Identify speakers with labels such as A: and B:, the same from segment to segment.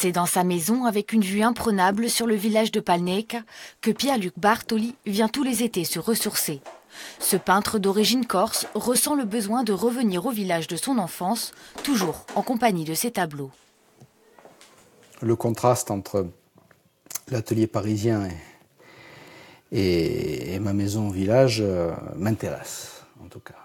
A: C'est dans sa maison, avec une vue imprenable sur le village de Palneca, que Pierluc Bartoli vient tous les étés se ressourcer. Ce peintre d'origine corse ressent le besoin de revenir au village de son enfance, toujours en compagnie de ses tableaux.
B: Le contraste entre l'atelier parisien et ma maison au village m'intéresse, en tout cas.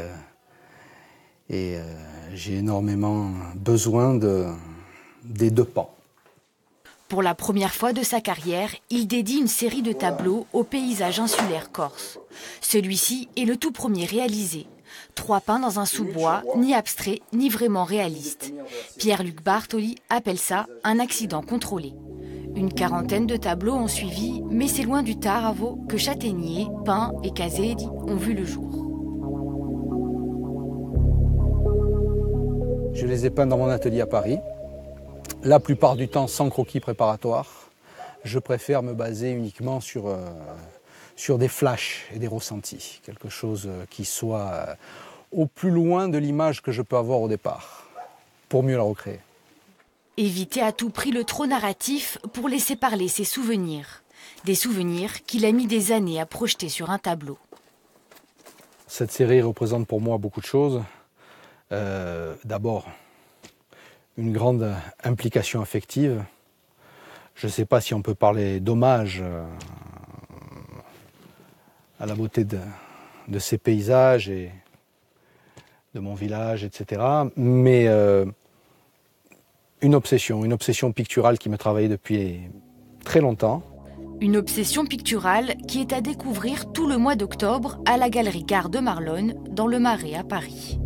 B: Et j'ai énormément besoin des deux pans.
A: Pour la première fois de sa carrière, il dédie une série de tableaux au paysage insulaire corse. Celui-ci est le tout premier réalisé. 3 peints dans un sous-bois, ni abstrait, ni vraiment réaliste. Pierluc Bartoli appelle ça un accident contrôlé. Une quarantaine de tableaux ont suivi, mais c'est loin du Taravo que Châtaignier, Pin et Casedi ont vu le jour.
B: Je les ai peints dans mon atelier à Paris. La plupart du temps sans croquis préparatoire. Je préfère me baser uniquement sur des flashs et des ressentis. Quelque chose qui soit au plus loin de l'image que je peux avoir au départ, pour mieux la recréer.
A: Éviter à tout prix le trop narratif pour laisser parler ses souvenirs. Des souvenirs qu'il a mis des années à projeter sur un tableau.
B: Cette série représente pour moi beaucoup de choses. D'abord, une grande implication affective. Je ne sais pas si on peut parler d'hommage à la beauté de ces paysages et de mon village, etc. Mais une obsession picturale qui me travaille depuis très longtemps.
A: Une obsession picturale qui est à découvrir tout le mois d'octobre à la galerie Gare de Marlonne, dans le Marais à Paris.